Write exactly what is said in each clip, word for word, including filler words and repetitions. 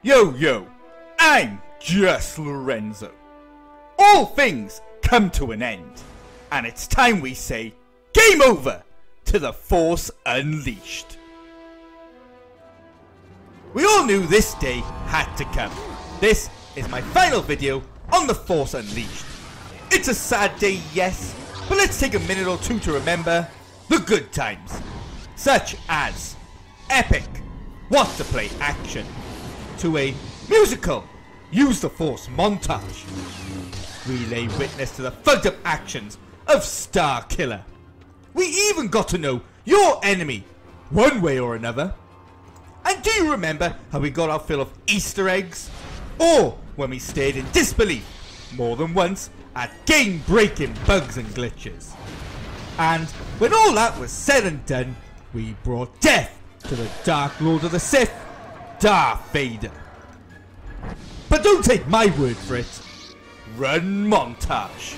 Yo, yo, I'm just Lorenzo. All things come to an end, and it's time we say game over to the Force Unleashed. We all knew this day had to come. This is my final video on the Force Unleashed. It's a sad day, yes, but let's take a minute or two to remember the good times, such as epic, what to play action, to a musical, use the Force montage. We lay witness to the fucked up actions of Star Killer. We even got to know your enemy, one way or another. And do you remember how we got our fill of Easter eggs? Or when we stared in disbelief, more than once, at game-breaking bugs and glitches. And when all that was said and done, we brought death to the Dark Lord of the Sith, Darth Vader. But don't take my word for it. Run montage.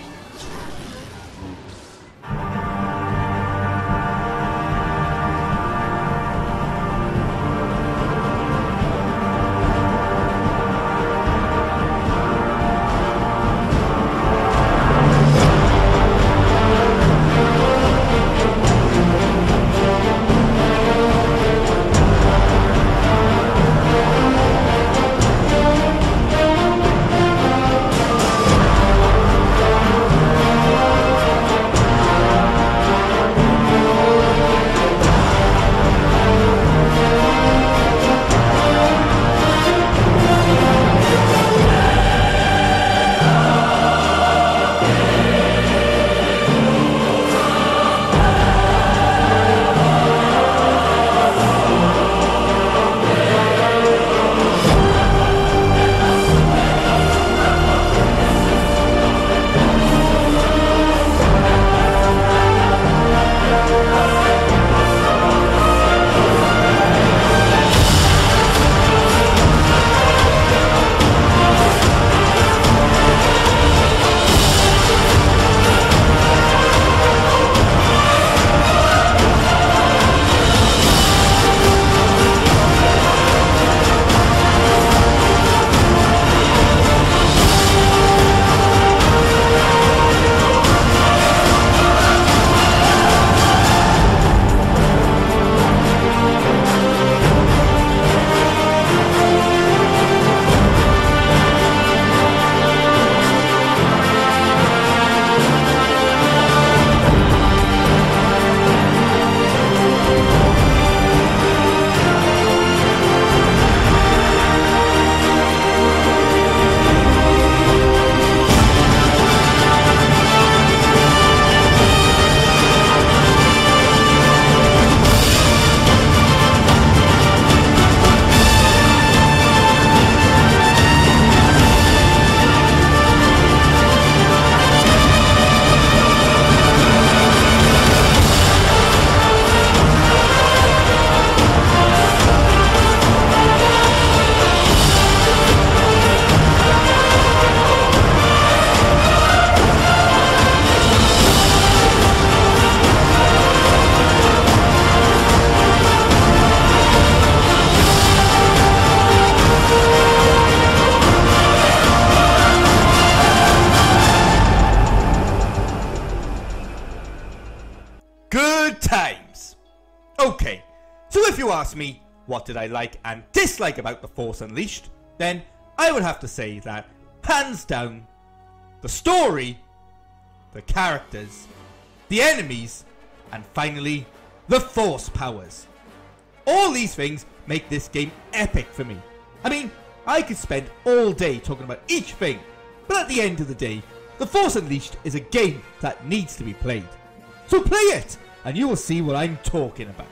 Good times. Okay, so if you ask me what did I like and dislike about the Force Unleashed, then I would have to say that hands down, the story, the characters, the enemies, and finally the Force powers. All these things make this game epic for me. I mean, I could spend all day talking about each thing, but at the end of the day, the Force Unleashed is a game that needs to be played. So play it, and you will see what I'm talking about.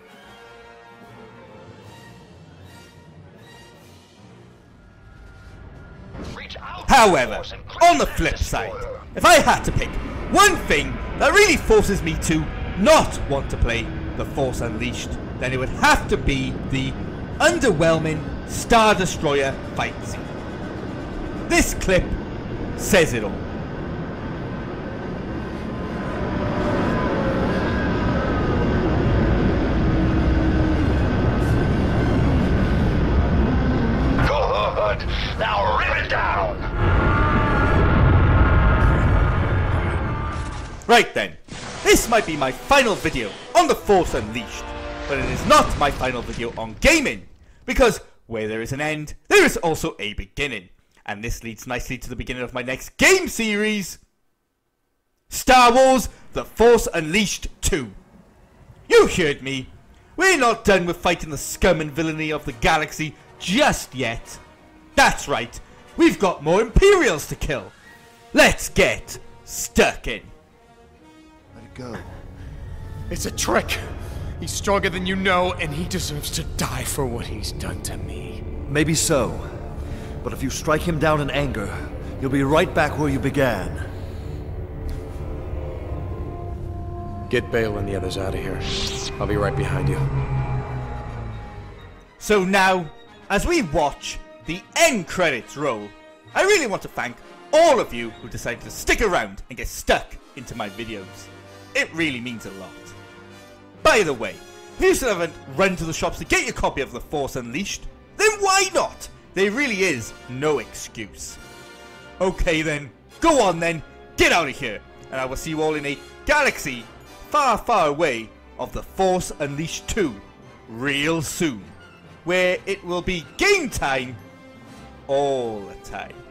However, on the flip side, if I had to pick one thing that really forces me to not want to play the Force Unleashed, then it would have to be the underwhelming Star Destroyer fight scene. This clip says it all. Go Good. Now rip it down. Right then, this might be my final video on the Force Unleashed, but it is not my final video on gaming, because where there is an end, there is also a beginning, and this leads nicely to the beginning of my next game series, Star Wars The Force Unleashed two. You heard me, we're not done with fighting the scum and villainy of the galaxy just yet. That's right, we've got more Imperials to kill. Let's get stuck in. Let it go. It's a trick. He's stronger than you know, and he deserves to die for what he's done to me. Maybe so. But if you strike him down in anger, you'll be right back where you began. Get Bale and the others out of here. I'll be right behind you. So now, as we watch the end credits roll, I really want to thank all of you who decided to stick around and get stuck into my videos. It really means a lot. By the way, if you still haven't run to the shops to get your copy of The Force Unleashed, then why not? There really is no excuse. Okay then, go on then, get out of here, and I will see you all in a galaxy far, far away of The Force Unleashed two real soon, where it will be game time all the time.